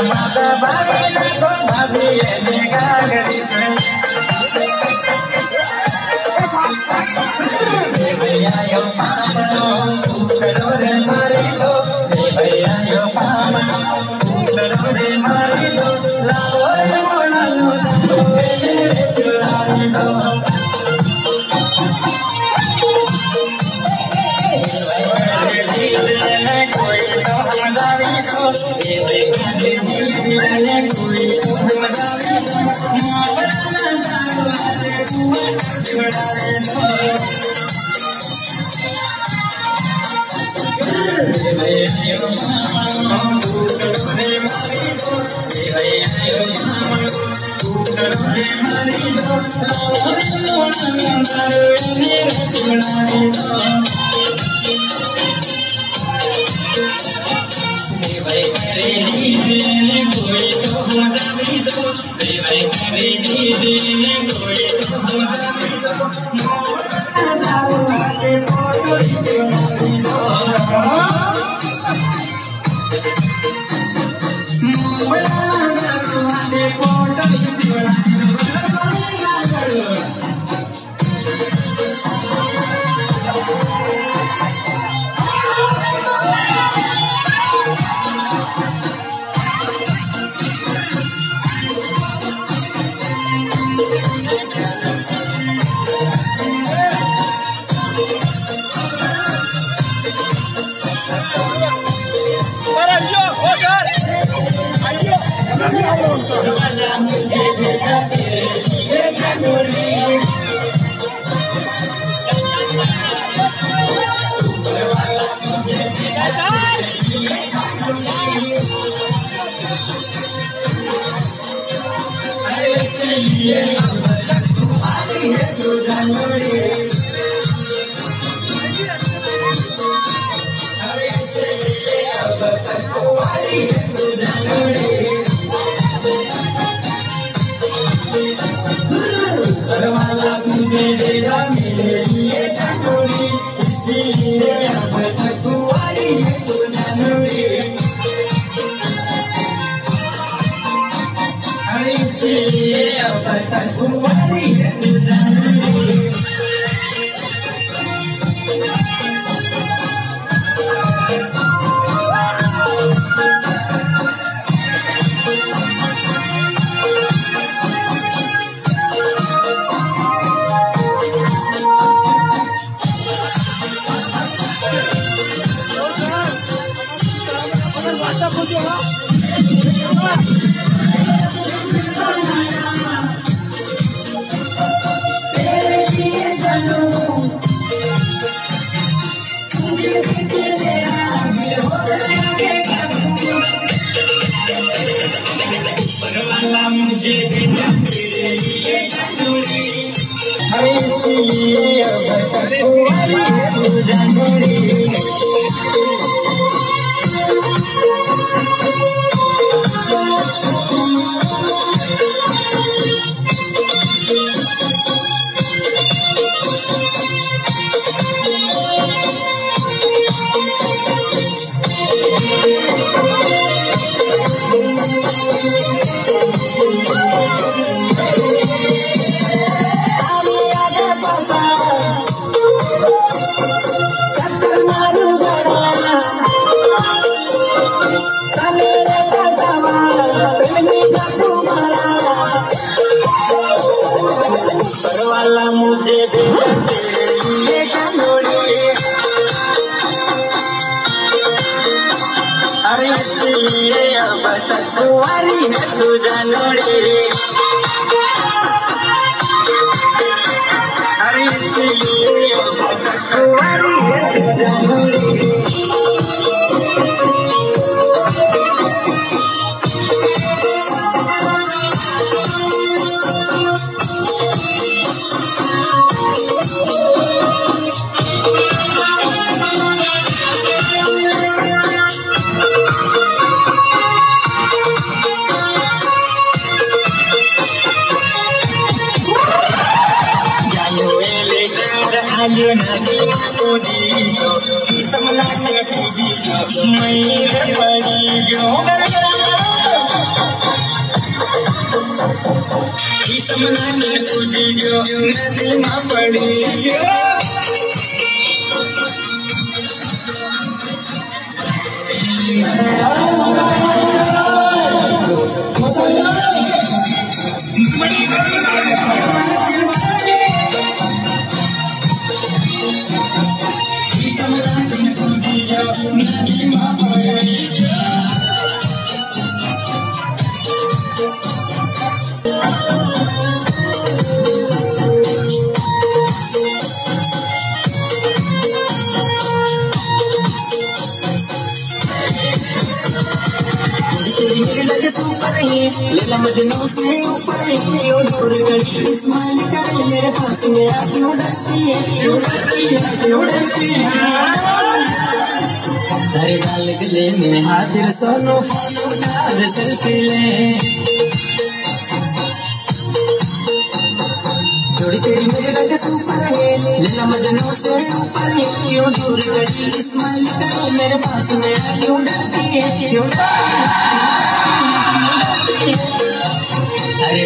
माता भाभी को भाभी देखा गरी भैया यो पामनो करो रे मारी दो भैया यो पामनो करो रे मारी दो लाओ रे मोना लो रे चुरारी दो कोई तो हमारी दो कोई तो हमारी दो मैं बड़ी जो समलाने कूदी गयो नदी में पड़ी गयो लेला मजनू से ऊपर क्यों दूर करती इस्माइल करे मेरे पास में आ क्यों डरती है क्यों डरती है क्यों डरती है तेरे गाल गले में हाजिर सोनो फोनो डाल सेल्फी ले जोड़ी तेरी मेरे रंग सुपर है लेला मजनू से ऊपर क्यों दूर करती इस्माइल करे मेरे पास में आ क्यों डरती है क्यों डरती है अरे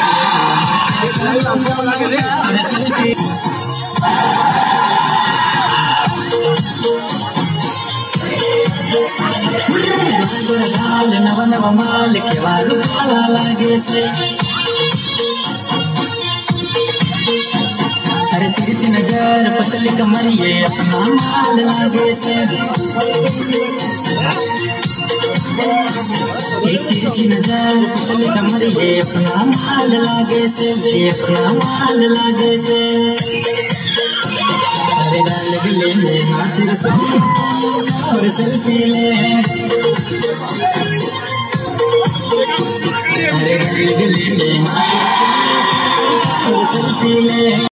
नव नव माल के वालू काला लागे से अरे तिरछी नजर पतली कमरिए अपना माल लागे से तिरछी नजर पतली कमरिए अपना माल लागे से अपना माल लागे से अरे गाल गले में हाथ और सेल्फी ले अरे गाल गले में हाथ और सेल्फी ले